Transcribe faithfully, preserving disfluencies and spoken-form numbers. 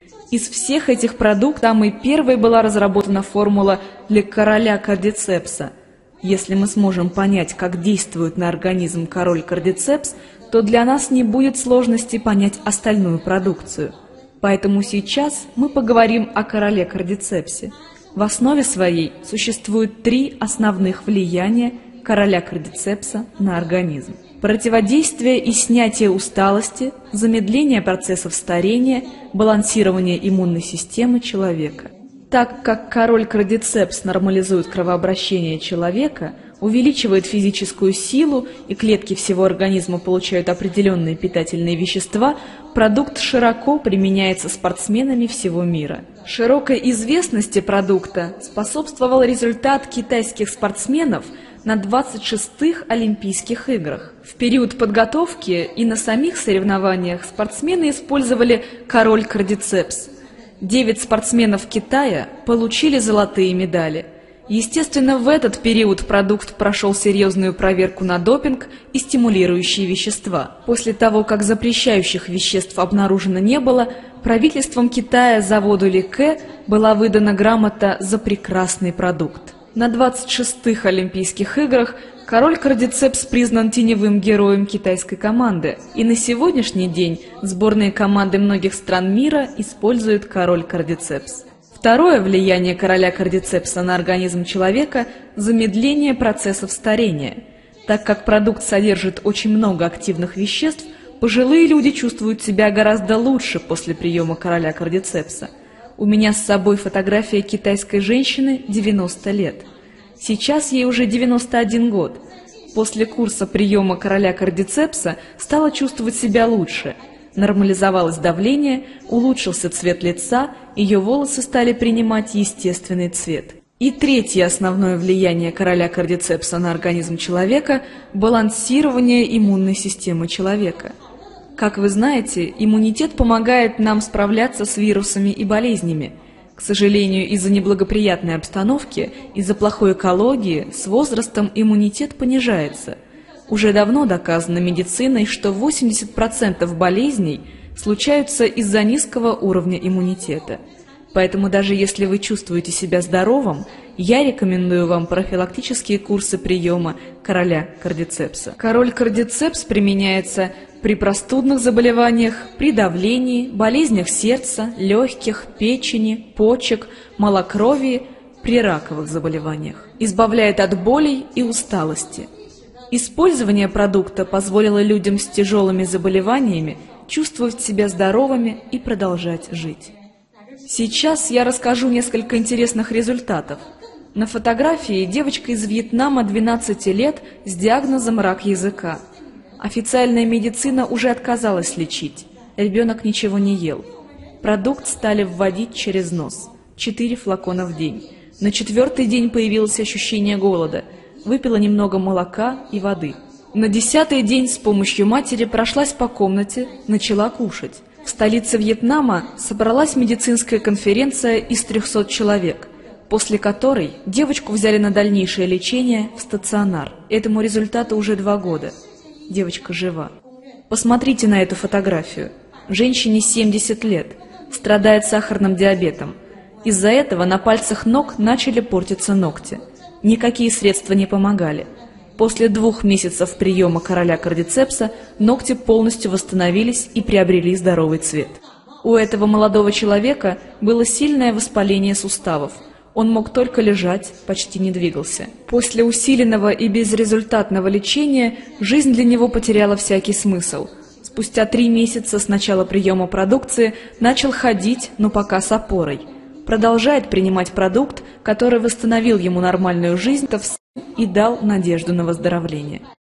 Из всех этих продуктов самой первой была разработана формула для короля кардицепса. Если мы сможем понять, как действует на организм король кардицепс, то для нас не будет сложности понять остальную продукцию. Поэтому сейчас мы поговорим о короле кардицепсе. В основе своей существует три основных влияния короля кардицепса на организм: противодействие и снятие усталости, замедление процессов старения, балансирование иммунной системы человека. Так как король кардицепс нормализует кровообращение человека, увеличивает физическую силу и клетки всего организма получают определенные питательные вещества, продукт широко применяется спортсменами всего мира. Широкой известности продукта способствовал результат китайских спортсменов на двадцать шестых Олимпийских играх. В период подготовки и на самих соревнованиях спортсмены использовали король кардицепс. Девять спортсменов Китая получили золотые медали. Естественно, в этот период продукт прошел серьезную проверку на допинг и стимулирующие вещества. После того, как запрещающих веществ обнаружено не было, правительством Китая заводу Ли Кэ была выдана грамота за прекрасный продукт. На двадцать шестых Олимпийских играх король кардицепс признан теневым героем китайской команды, и на сегодняшний день сборные команды многих стран мира используют король кардицепс. Второе влияние короля кардицепса на организм человека – замедление процессов старения. Так как продукт содержит очень много активных веществ, пожилые люди чувствуют себя гораздо лучше после приема короля кардицепса. У меня с собой фотография китайской женщины девяноста лет. Сейчас ей уже девяносто один год. После курса приема короля кардицепса стала чувствовать себя лучше. Нормализовалось давление, улучшился цвет лица, ее волосы стали принимать естественный цвет. И третье основное влияние короля кардицепса на организм человека – балансирование иммунной системы человека. Как вы знаете, иммунитет помогает нам справляться с вирусами и болезнями. К сожалению, из-за неблагоприятной обстановки, из-за плохой экологии, с возрастом иммунитет понижается. Уже давно доказано медициной, что восемьдесят процентов болезней случаются из-за низкого уровня иммунитета. Поэтому даже если вы чувствуете себя здоровым, я рекомендую вам профилактические курсы приема короля кардицепса. Король кардицепс применяется при простудных заболеваниях, при давлении, болезнях сердца, легких, печени, почек, малокровии, при раковых заболеваниях. Избавляет от болей и усталости. Использование продукта позволило людям с тяжелыми заболеваниями чувствовать себя здоровыми и продолжать жить. Сейчас я расскажу несколько интересных результатов. На фотографии девочка из Вьетнама двенадцати лет с диагнозом рак языка. Официальная медицина уже отказалась лечить. Ребенок ничего не ел. Продукт стали вводить через нос. Четыре флакона в день. На четвертый день появилось ощущение голода. Выпила немного молока и воды. На десятый день с помощью матери прошлась по комнате, начала кушать. В столице Вьетнама собралась медицинская конференция из трёхсот человек, после которой девочку взяли на дальнейшее лечение в стационар. Этому результату уже два года. Девочка жива. Посмотрите на эту фотографию. Женщине семьдесят лет, страдает сахарным диабетом. Из-за этого на пальцах ног начали портиться ногти. Никакие средства не помогали. После двух месяцев приема короля кардицепса ногти полностью восстановились и приобрели здоровый цвет. У этого молодого человека было сильное воспаление суставов. Он мог только лежать, почти не двигался. После усиленного и безрезультатного лечения жизнь для него потеряла всякий смысл. Спустя три месяца с начала приема продукции начал ходить, но пока с опорой. Продолжает принимать продукт, который восстановил ему нормальную жизнь и дал надежду на выздоровление.